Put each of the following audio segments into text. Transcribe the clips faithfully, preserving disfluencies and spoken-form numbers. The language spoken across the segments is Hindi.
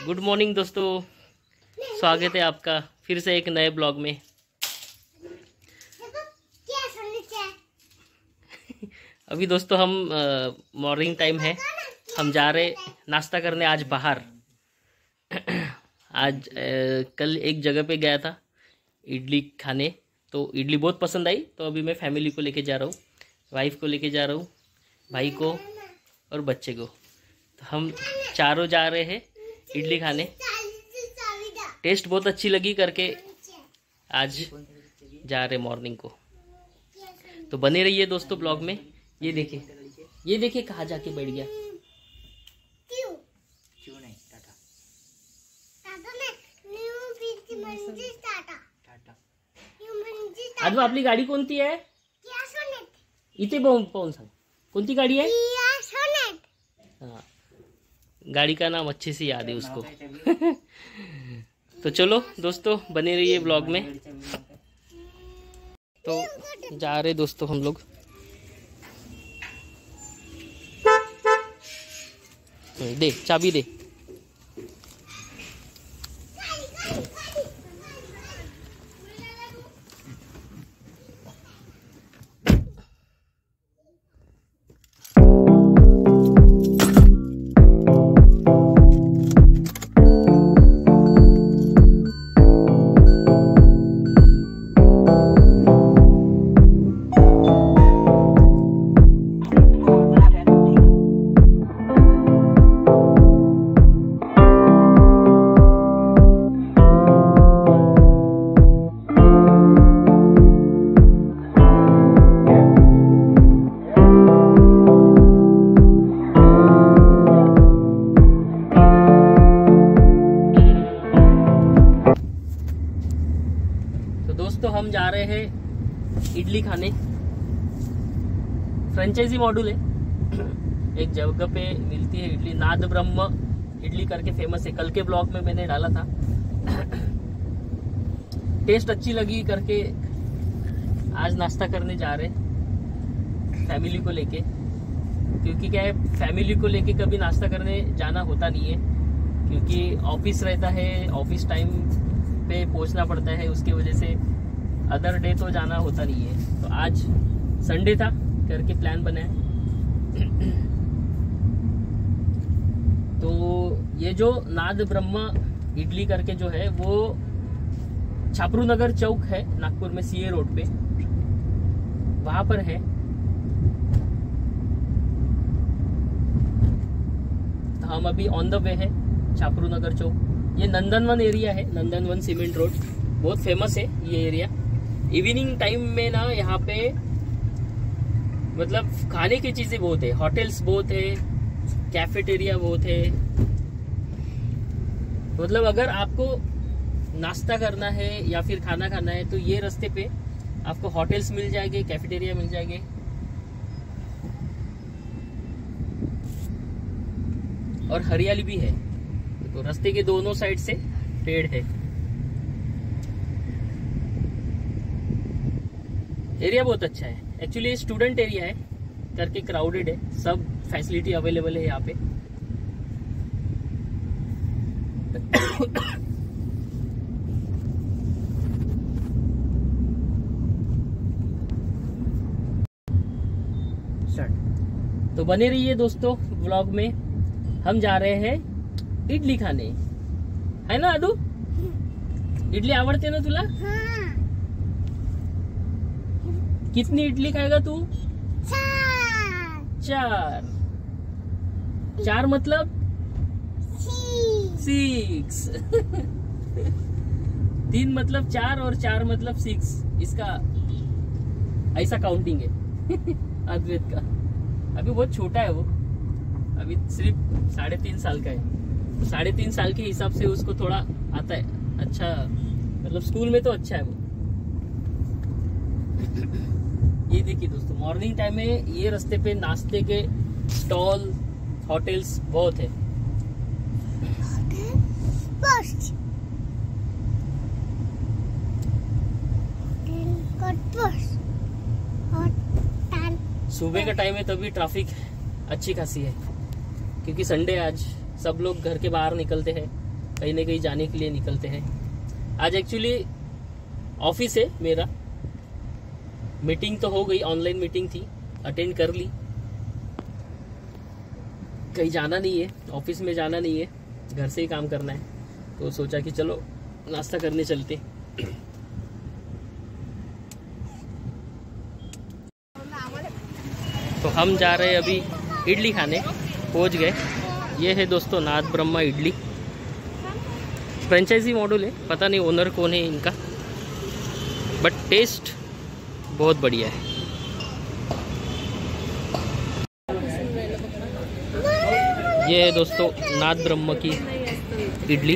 गुड मॉर्निंग दोस्तों, स्वागत है आपका फिर से एक नए ब्लॉग में। अभी दोस्तों हम मॉर्निंग टाइम है, हम जा रहे नाश्ता करने आज बाहर। आज आ, कल एक जगह पे गया था इडली खाने, तो इडली बहुत पसंद आई, तो अभी मैं फैमिली को लेके जा रहा हूँ, वाइफ को लेके जा रहा हूँ, भाई को और बच्चे को। तो हम चारों जा रहे हैं इडली खाने। टेस्ट बहुत अच्छी लगी करके आज जा रहे मॉर्निंग को। तो बने रहिए दोस्तों ब्लॉग में। ये देखिए, ये देखिए कहाँ जाके बैठ गया। आज आपली गाडी कोणती आहे? इथे पाहून पाहून सांग कोणती गाड़ी है? हाँ, गाड़ी का नाम अच्छे से याद है उसको। तो चलो दोस्तों बने रहिए ब्लॉग में। तो जा रहे दोस्तों हम लोग। दे चाबी दे। तो हम जा रहे हैं इडली खाने। फ्रेंचाइजी मॉडल है, एक जगह पे मिलती है इडली, नाद ब्रह्म इडली करके फेमस है। कल के ब्लॉग में मैंने डाला था। टेस्ट अच्छी लगी करके आज नाश्ता करने जा रहे फैमिली को लेके, क्योंकि क्या है फैमिली को लेके कभी नाश्ता करने जाना होता नहीं है, क्योंकि ऑफिस रहता है, ऑफिस टाइम पे पहुंचना पड़ता है, उसकी वजह से अदर डे तो जाना होता नहीं है। तो आज संडे था करके प्लान बना है। तो ये जो नाद ब्रह्मा इडली करके जो है वो छापरू नगर चौक है नागपुर में, सीए रोड पे, वहां पर है। तो हम अभी ऑन द वे है छापरू नगर चौक। ये नंदनवन एरिया है, नंदनवन सीमेंट रोड, बहुत फेमस है ये एरिया। इवनिंग टाइम में ना यहाँ पे मतलब खाने की चीजें बहुत है, होटल्स बहुत है, कैफेटेरिया बहुत है। मतलब अगर आपको नाश्ता करना है या फिर खाना खाना है तो ये रास्ते पे आपको होटल्स मिल जाएंगे, कैफेटेरिया मिल जाएंगे। और हरियाली भी है, तो रास्ते के दोनों साइड से पेड़ है। एरिया बहुत अच्छा है, एक्चुअली स्टूडेंट एरिया है करके क्राउडेड है, सब फैसिलिटी अवेलेबल है यहाँ पे। तो बने रहिए दोस्तों व्लॉग में। हम जा रहे हैं इडली खाने, है ना अदू? इडली आवड़ते ना तुला? हाँ। कितनी इडली खाएगा तू? चार। चार चार मतलब सिक्स। तीन मतलब चार और चार मतलब सिक्स, इसका ऐसा काउंटिंग है अद्वैत का। अभी बहुत छोटा है वो, अभी सिर्फ साढ़े तीन साल का है। साढ़े तीन साल के हिसाब से उसको थोड़ा आता है अच्छा, मतलब स्कूल में तो अच्छा है वो। ये देखिए दोस्तों मॉर्निंग टाइम में ये रास्ते पे नाश्ते के स्टॉल, होटल्स बहुत है। सुबह का टाइम है तभी ट्रैफिक अच्छी खासी है, क्योंकि संडे आज सब लोग घर के बाहर निकलते हैं, कहीं ना कहीं जाने के लिए निकलते हैं। आज एक्चुअली ऑफिस है मेरा, मीटिंग तो हो गई, ऑनलाइन मीटिंग थी, अटेंड कर ली। कहीं जाना नहीं है, ऑफिस में जाना नहीं है, घर से ही काम करना है, तो सोचा कि चलो नाश्ता करने चलते। तो हम जा रहे हैं अभी इडली खाने, पहुंच गए। ये है दोस्तों नाथ ब्रह्मा इडली, फ्रेंचाइजी मॉडल है, पता नहीं ओनर कौन है इनका, बट टेस्ट बहुत बढ़िया है। ये है दोस्तों नाथ ब्रह्मा की इडली।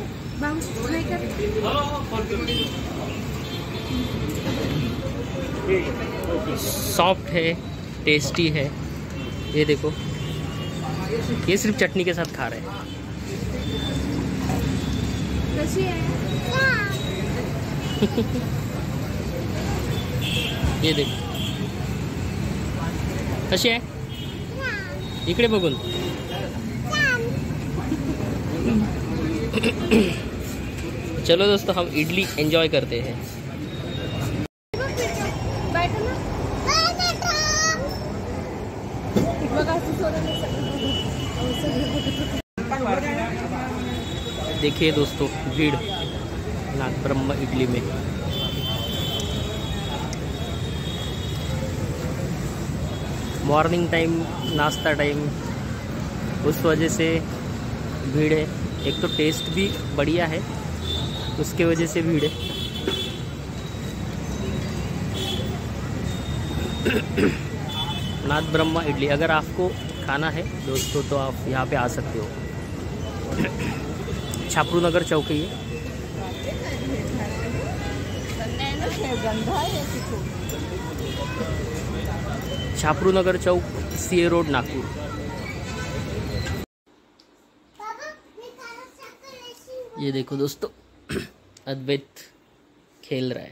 सॉफ्ट है, टेस्टी है। ये देखो, ये सिर्फ चटनी के साथ खा रहे हैं। ये देखो कशी आहे, इकडे बघून। चलो दोस्तों, हम इडली एंजॉय करते हैं। देखिए दोस्तों भीड़ नाथ ब्रह्मा इडली में। मॉर्निंग टाइम, नाश्ता टाइम, उस वजह से भीड़ है। एक तो टेस्ट भी बढ़िया है, उसके वजह से भीड़ है। नाथ ब्रह्मा इडली अगर आपको खाना है दोस्तों तो आप यहाँ पे आ सकते हो। छापरू नगर चौक है ये। Chhapru Nagar Chowk, C A road, Nagpur. ये देखो दोस्तों, अद्वैत खेल रहा है।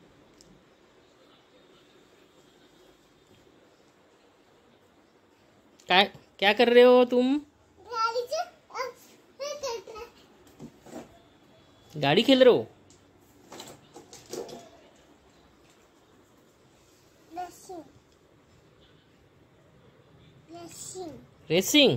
क्या क्या कर रहे हो तुम? गाड़ी खेल रहे हो? रेसिंग।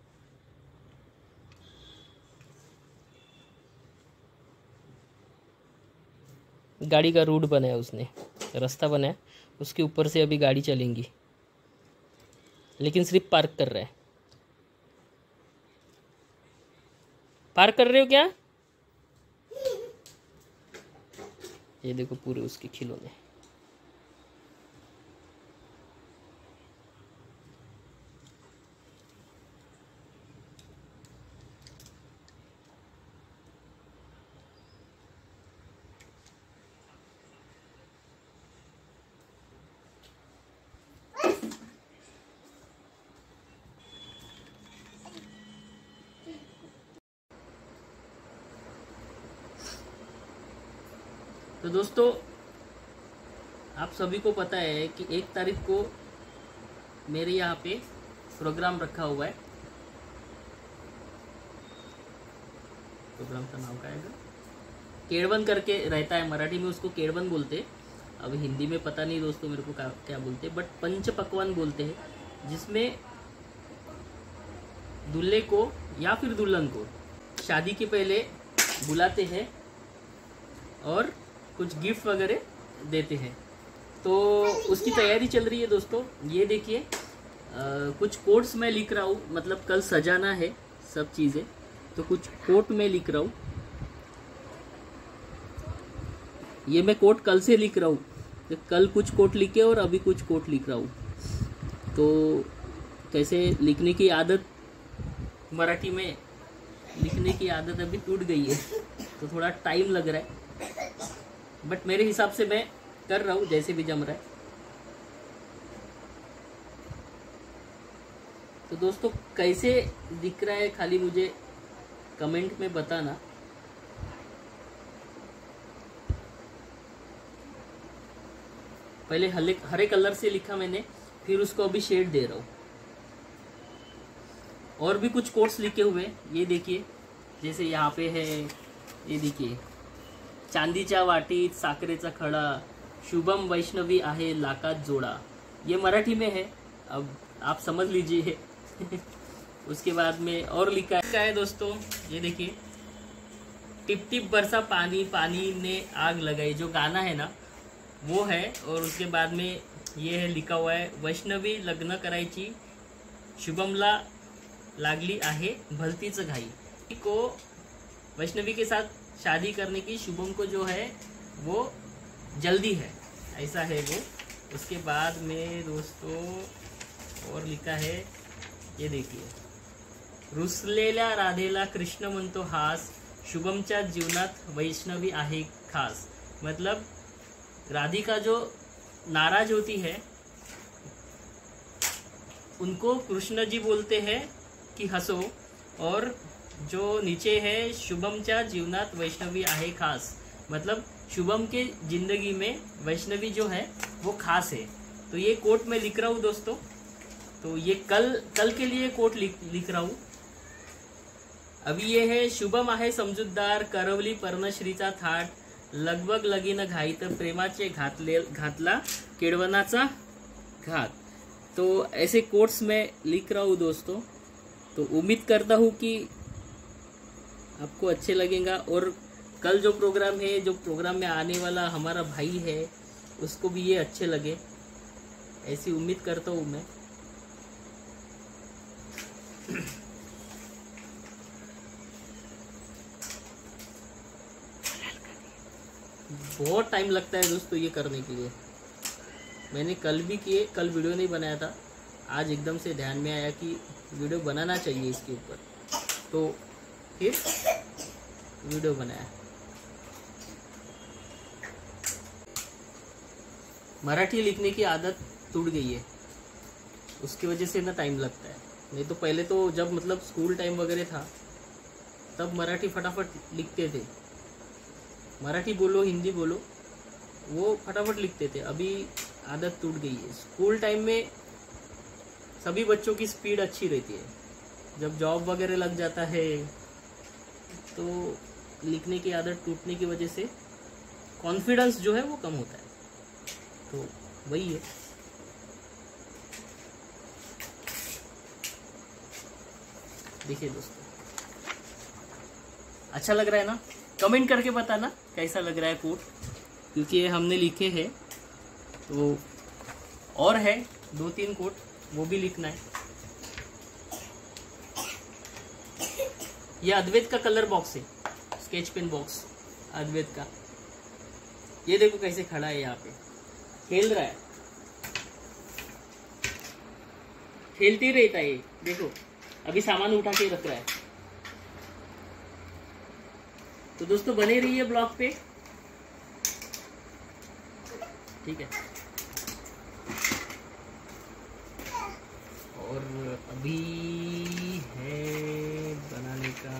गाड़ी का रूट बनाया उसने, रास्ता बनाया, उसके ऊपर से अभी गाड़ी चलेंगी, लेकिन सिर्फ पार्क कर रहा है। पार्क कर रहे हो क्या? ये देखो पूरे उसके खिलौने। तो दोस्तों, आप सभी को पता है कि एक तारीख को मेरे यहाँ पे प्रोग्राम रखा हुआ है। प्रोग्राम का नाम क्या है? केड़वन करके रहता है, मराठी में उसको केड़वन बोलते, अब हिंदी में पता नहीं दोस्तों मेरे को क्या क्या बोलते, बट पंच पकवान बोलते हैं, जिसमें दूल्हे को या फिर दुल्हन को शादी के पहले बुलाते हैं और कुछ गिफ्ट वगैरह देते हैं। तो उसकी तैयारी चल रही है दोस्तों। ये देखिए, कुछ कोट्स मैं लिख रहा हूँ, मतलब कल सजाना है सब चीज़ें, तो कुछ कोट में लिख रहा हूँ। ये मैं कोट कल से लिख रहा हूँ, तो कल कुछ कोट लिखे और अभी कुछ कोट लिख रहा हूँ। तो कैसे लिखने की आदत, मराठी में लिखने की आदत अभी टूट गई है, तो थोड़ा टाइम लग रहा है, बट मेरे हिसाब से मैं कर रहा हूँ जैसे भी जम रहा है। तो दोस्तों कैसे दिख रहा है खाली मुझे कमेंट में बताना। पहले हरे हरे कलर से लिखा मैंने, फिर उसको अभी शेड दे रहा हूँ। और भी कुछ कोट्स लिखे हुए, ये देखिए, जैसे यहाँ पे है, ये देखिए, चांदीच्या वाटीत साखरेचा खडा, शुभम वैष्णवी आहे लाखात जोड़ा। ये मराठी में है, अब आप समझ लीजिए। उसके बाद में और लिखा है दोस्तों, ये देखिए, टिप टिप बरसा पानी पानी ने आग लगाई, जो गाना है ना वो है। और उसके बाद में ये है लिखा हुआ है, वैष्णवी लग्न करायची, शुभमला लागली आहे भलतीच घाई। को वैष्णवी के साथ शादी करने की शुभम को जो है वो जल्दी है, ऐसा है वो। उसके बाद में दोस्तों और लिखा है, ये देखिए, रुसलेल्या राधेला कृष्ण म्हणतो हास, शुभमच्या जीवनात वैष्णवी आहे खास। मतलब राधिका जो नाराज होती है उनको कृष्ण जी बोलते हैं कि हंसो, और जो नीचे है शुभमच्या जीवनात वैष्णवी आहे खास, मतलब शुभम के जिंदगी में वैष्णवी जो है वो खास है। तो ये कोट मैं लिख रहा हूँ दोस्तों, तो ये कल कल के लिए कोट लिख लिख रहा हूँ। अभी ये है, शुभम आहे समजूतदार, करवली पर्णश्रीचा थाट, लगभग लगीन घाई तर प्रेमाचे घातले घातला केळवणाचा घात। तो ऐसे कोट्स में लिख रहा हूँ दोस्तों। तो उम्मीद करता हूँ कि आपको अच्छे लगेगा, और कल जो प्रोग्राम है, जो प्रोग्राम में आने वाला हमारा भाई है, उसको भी ये अच्छे लगे, ऐसी उम्मीद करता हूँ मैं। बहुत टाइम लगता है दोस्तों ये करने के लिए। मैंने कल भी किए, कल वीडियो नहीं बनाया था, आज एकदम से ध्यान में आया कि वीडियो बनाना चाहिए इसके ऊपर, तो फिर वीडियो बनाया। मराठी लिखने की आदत टूट गई है, उसकी वजह से ना टाइम लगता है। नहीं तो पहले तो जब मतलब स्कूल टाइम वगैरह था तब मराठी फटाफट लिखते थे, मराठी बोलो हिंदी बोलो वो फटाफट लिखते थे। अभी आदत टूट गई है। स्कूल टाइम में सभी बच्चों की स्पीड अच्छी रहती है, जब जॉब वगैरह लग जाता है तो लिखने की आदत टूटने की वजह से कॉन्फिडेंस जो है वो कम होता है। तो वही है। देखिए दोस्तों, अच्छा लग रहा है ना? कमेंट करके बताना कैसा लग रहा है कोट, क्योंकि ये हमने लिखे हैं। तो और है दो तीन कोट, वो भी लिखना है। ये अद्वैत का कलर बॉक्स है, स्केच पेन बॉक्स अद्वैत का। ये देखो कैसे खड़ा है, यहाँ पे खेल रहा है, खेलती रहता है। देखो अभी सामान उठा के रख रहा है। तो दोस्तों बने रहिए ब्लॉग पे, ठीक है। और अभी है बनाने का,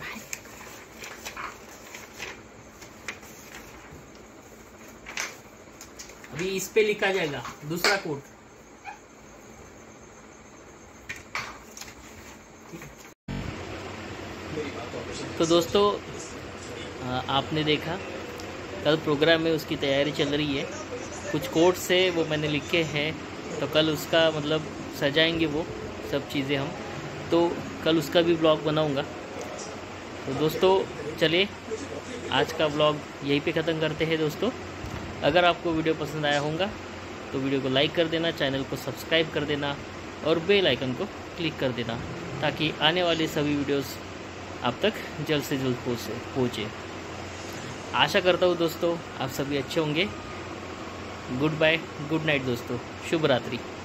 अभी इस पे लिखा जाएगा दूसरा कोड। तो दोस्तों आपने देखा कल प्रोग्राम में उसकी तैयारी चल रही है। कुछ कोट्स है वो मैंने लिखे हैं, तो कल उसका मतलब सजाएंगे वो सब चीज़ें हम, तो कल उसका भी ब्लॉग बनाऊंगा। तो दोस्तों चलिए आज का ब्लॉग यहीं पे ख़त्म करते हैं दोस्तों। अगर आपको वीडियो पसंद आया होगा तो वीडियो को लाइक कर देना, चैनल को सब्सक्राइब कर देना और बेल आइकन को क्लिक कर देना, ताकि आने वाले सभी वीडियोस आप तक जल्द से जल्द पहुँचे पहुँचे आशा करता हूँ दोस्तों आप सभी अच्छे होंगे। गुड बाय, गुड नाइट दोस्तों, शुभ रात्रि।